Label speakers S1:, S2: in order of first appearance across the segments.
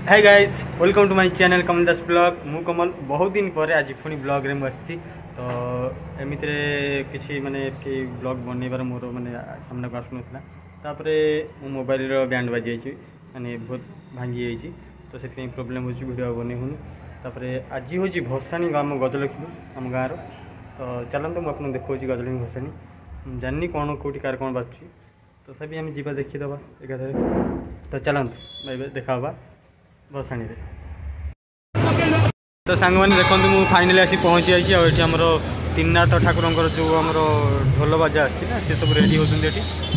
S1: Hi guys, welcome to my channel Kamal Das blog. मु कमल बहुत दिन पर आज पुणी ब्लॉग रे आसी। तो एमती किसी माने कि ब्लॉग बनइबार मोर माने सामना को आसुना। तापर मो मोबाइल बैंड बाजी जाइए माने बहुत भांगी जाइए, तो से प्रोब्लेम हो वीडियो बन होनी। तापर आज हूँ भसाणी आम गजलक्ष्मी आम गाँव। तो चलते मुझे आपको देखा गजलक्ष्मी भसाणी जानी कौन कौटी कार कौन बाजुची, तो तभी आम जा देखीदे एकाधे। तो चलते देखा भसाणी रे। तो सांग मैंने देखते मुझे फाइनाली आसी पहुँची जाइए। ये आमर त्रिनाथ ठाकुर जो आम ढोल बाजा आसी से सब रेडी होती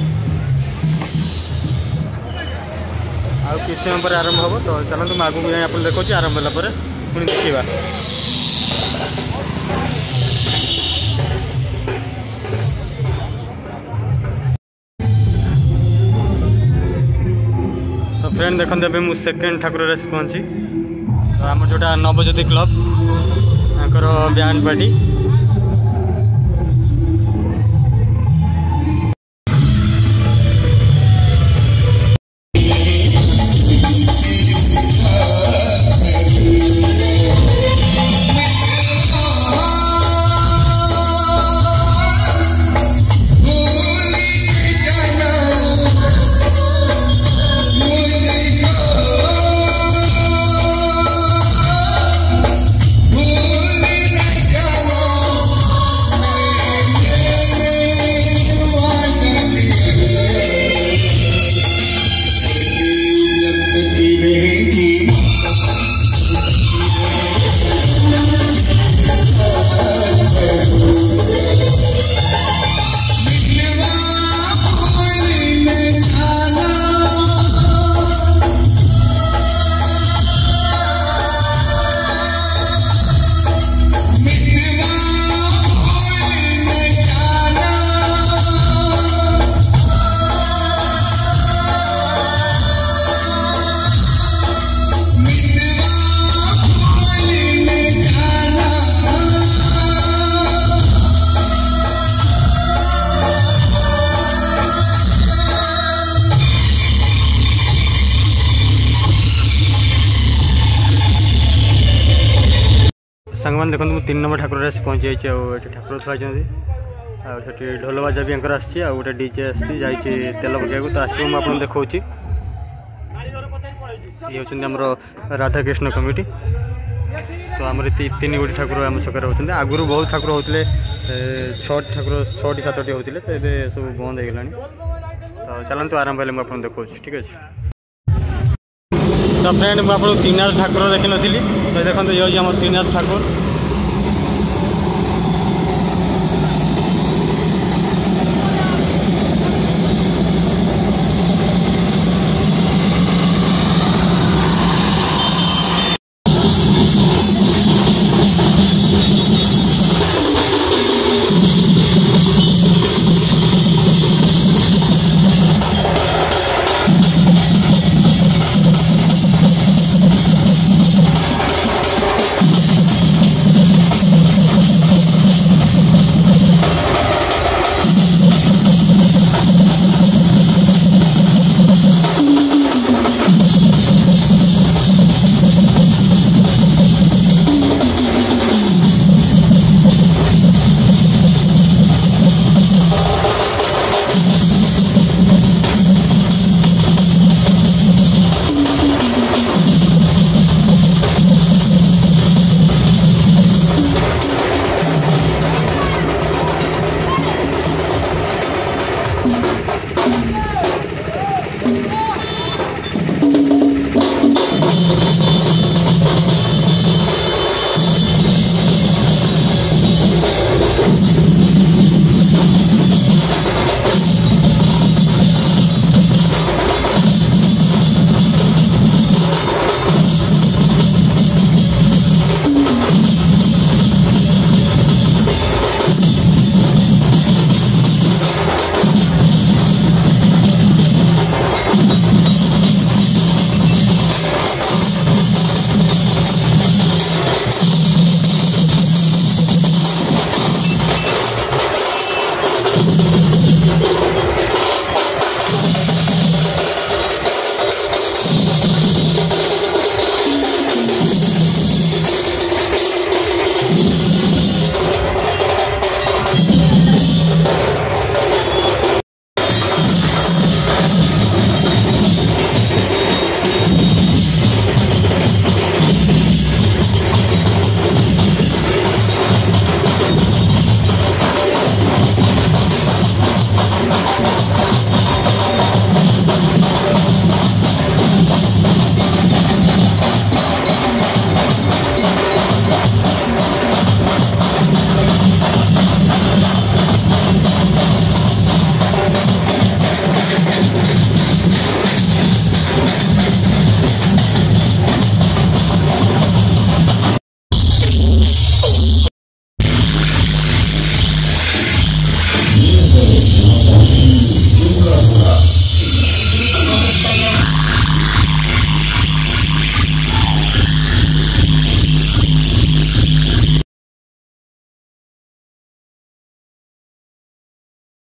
S1: आउ किस समय पर आरंभ हम। तो चलते मैं आगे जाए आप देखा आरंभ होगा पुणी देखा। तो फ्रेंड देखते अभी मुझे सेकेंड ठाकुर आसी पहुँची। तो आम जोटा नवज्योति क्लब बैंड पार्टी सांग मैंने देखो मुझे 3 नंबर ठाकुर आसी पहुँची जाइए। ठाकुर थी ढोल बाजा भी आसी गोटे डीजे आसी तेल पकड़। तो आस मुझे देखा ये हूँ आम राधाकृष्ण कमिटी। तो आम 3 गोटी ठाकुर आम छकार होते आगुरी बहुत ठाकुर होते 6 ठाकुर 6टी 7टी होते तो ये सब बंद हो गला। तो चलते आरंभ हेल्ले मुझे देखा ठीक अच्छे। तो फ्रेंड मुझे त्रिनाथ ठाकुर देखी नी। तो देखते ये आम त्रिनाथ ठाकुर